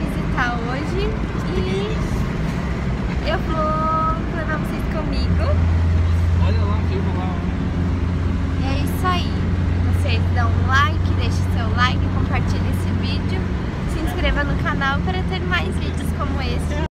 visitar hoje e eu vou levar vocês comigo. Olha lá, filma lá. É isso aí. Vocês dão um like, deixe seu like, compartilhe esse vídeo, se inscreva no canal para ter mais vídeos como esse.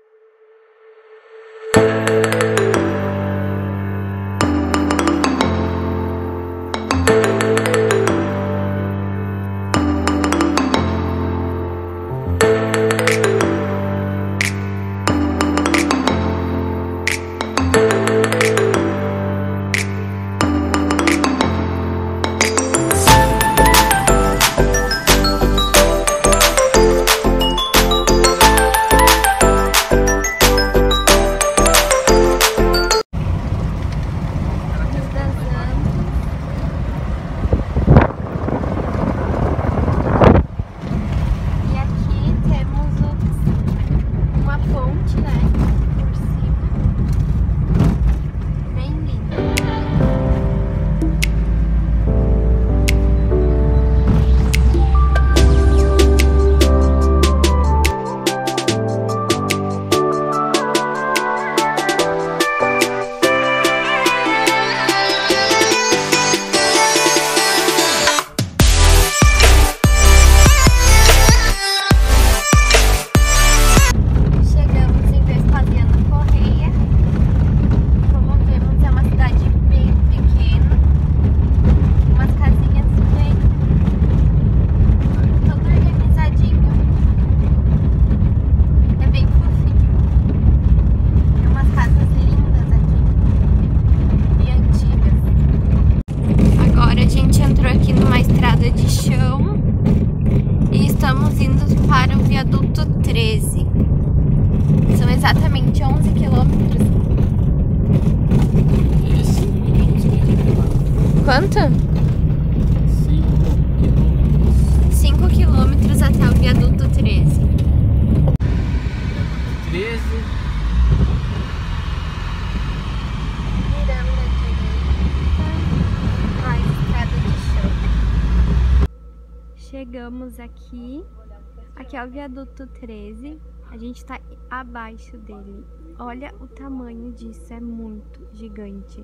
De chão e estamos indo para o viaduto 13. São exatamente 11 quilômetros. Quanto? 5 quilômetros até o viaduto 13. 13. Virando à direita, mais estrada de chão. Chegamos aqui. Aqui é o viaduto 13. A gente tá abaixo dele. Olha o tamanho disso, é muito gigante.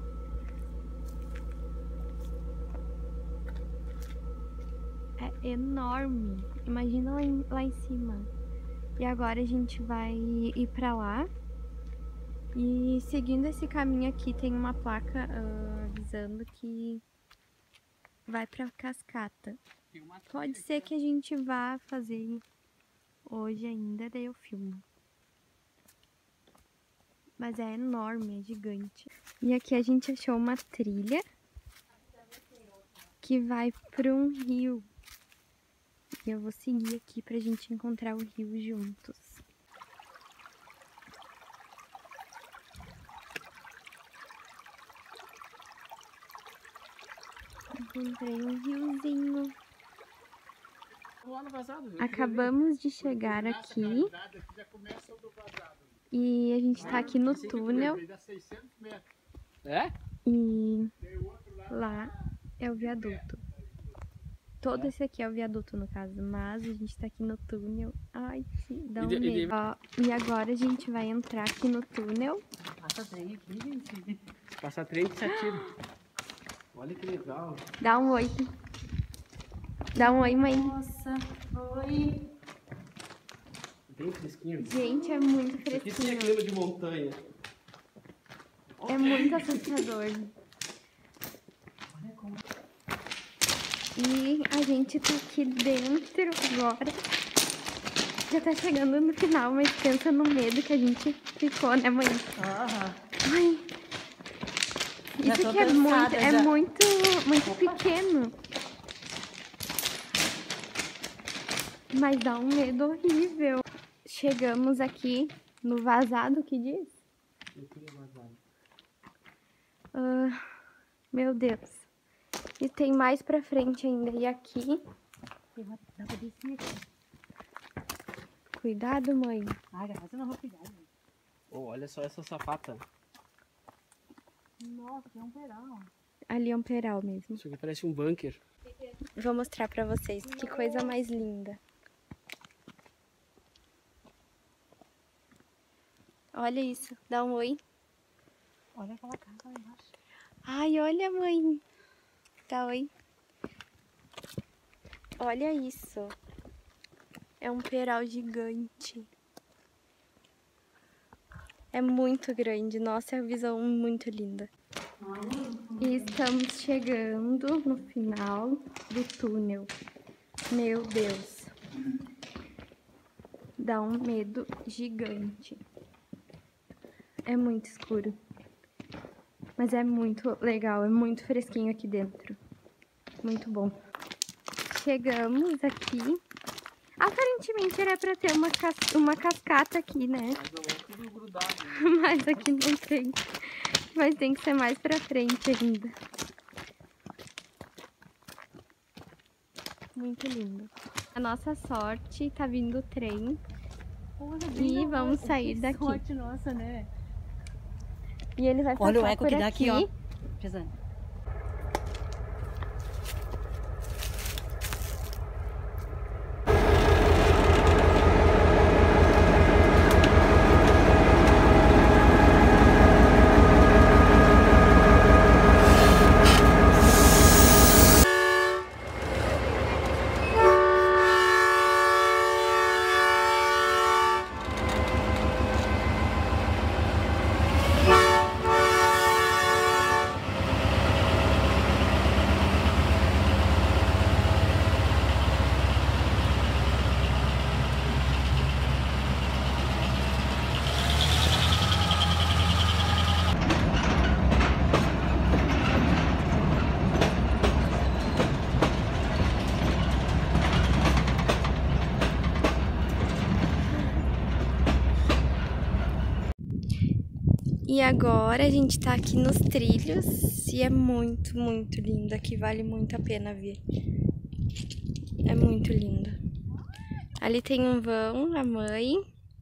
É enorme. Imagina lá em cima. E agora a gente vai ir pra lá. E seguindo esse caminho aqui tem uma placa avisando que vai pra cascata. Pode ser que a gente vá fazer hoje ainda, daí eu filmo. Mas é enorme, é gigante. E aqui a gente achou uma trilha que vai para um rio. E eu vou seguir aqui pra gente encontrar o rio juntos. Encontrei um riozinho. Acabamos de chegar aqui e a gente tá aqui no túnel. E lá é o viaduto. Todo esse aqui é o viaduto, no caso, mas a gente tá aqui no túnel. Ai, dá um medo. Ó, e agora a gente vai entrar aqui no túnel. Passa trem aqui, gente. Passa trem que se atira. Olha que legal. Dá um oi. Dá um oi, mãe. Nossa, oi. Bem fresquinho. Gente, é muito Isso aqui fresquinho. é clima de montanha. É muito assustador. Olha como... E a gente tá aqui dentro agora. Já tá chegando no final, mas pensa no medo que a gente ficou, né, mãe? Ai. Isso aqui é muito pequeno. Mas dá um medo horrível. Chegamos aqui no vazado, que diz? Meu Deus. E tem mais pra frente ainda. E aqui... Dá pra descer aqui. Cuidado, mãe. Ai, eu não vou cuidar. Oh, olha só essa sapata. Nossa, tem um peral. Ali é um peral mesmo. Isso aqui parece um bunker. Vou mostrar pra vocês. Que coisa mais linda. Olha isso, dá um oi. Olha aquela casa lá embaixo. Ai, olha, mãe. Dá oi. Olha isso. É um peral gigante. É muito grande. Nossa, é uma visão muito linda. E estamos chegando no final do túnel. Meu Deus. Dá um medo gigante. É muito escuro. Mas é muito legal, é muito fresquinho aqui dentro. Muito bom. Chegamos aqui. Aparentemente era pra ter uma cascata aqui, né? Mas não é tudo grudado, né? Mas aqui não tem. Mas tem que ser mais pra frente ainda. Muito lindo. A nossa sorte, tá vindo o trem. E vamos sair daqui. Sorte nossa, né? E ele vai passar Olha o eco por que dá aqui, ó. aqui. Pisando. E agora a gente tá aqui nos trilhos e é muito, muito lindo. Aqui vale muito a pena vir. É muito lindo. Ali tem um vão, a mãe.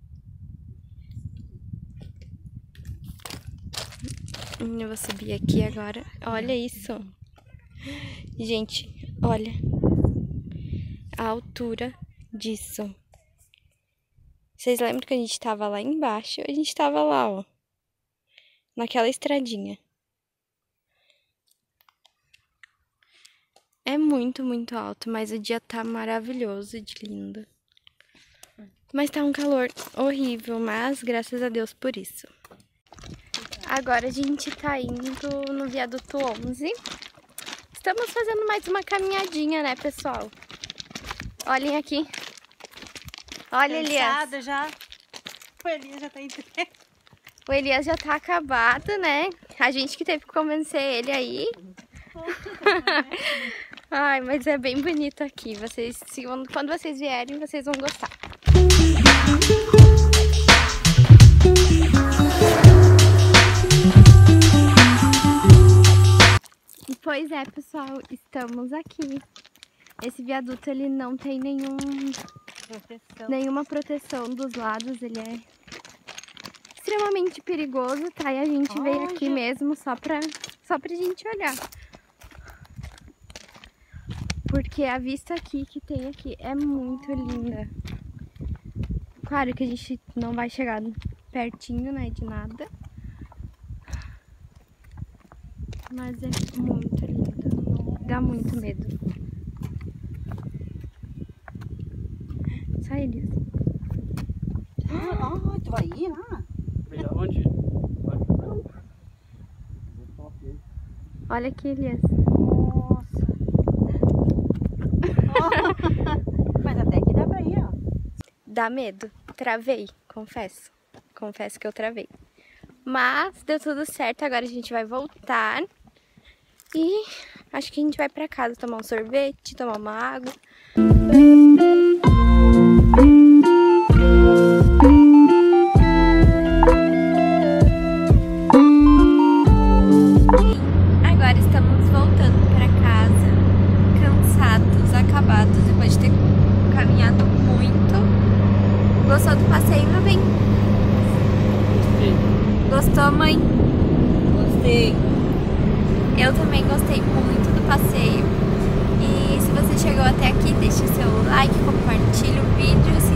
Eu vou subir aqui agora. Olha isso. Gente, olha a altura disso. Vocês lembram que a gente tava lá embaixo? A gente tava lá, ó. Naquela estradinha. É muito, muito alto, mas o dia tá maravilhoso de lindo. Mas tá um calor horrível, mas graças a Deus por isso. Agora a gente tá indo no viaduto 11. Estamos fazendo mais uma caminhadinha, né, pessoal? Olhem aqui. Olha, Elias. Já. O Elias já tá em trem. O Elias já tá acabado, né? A gente que teve que convencer ele aí. Ai, mas é bem bonito aqui. Quando vocês vierem, vocês vão gostar. Pois é, pessoal, estamos aqui. Esse viaduto, ele não tem nenhuma proteção dos lados, ele é extremamente perigoso, tá? E a gente veio aqui mesmo só pra gente olhar. Porque a vista aqui que tem aqui é muito linda. Claro que a gente não vai chegar pertinho, né, de nada. Mas é muito lindo. Dá muito medo. Sai, Elias. Tu vai ir lá? Onde? Olha aqui, Elias. Nossa. Mas até aqui dá pra ir, ó. Dá medo. Travei, confesso. Confesso que eu travei. Mas deu tudo certo, agora a gente vai voltar. E acho que a gente vai pra casa tomar um sorvete, tomar uma água. Agora estamos voltando pra casa, cansados, acabados, depois de ter caminhado muito. Gostou do passeio, meu bem? Sim. Gostou, mãe? Gostei. Eu também gostei muito do passeio. E se você chegou até aqui, deixe seu like, compartilhe o vídeo.